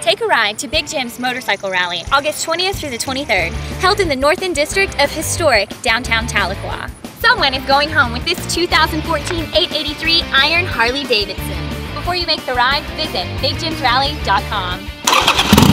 Take a ride to Big Jim's Motorcycle Rally, August 20th through the 23rd, held in the North End District of historic downtown Tahlequah. Someone is going home with this 2014 883 Iron Harley Davidson. Before you make the ride, visit bigjimsrally.com.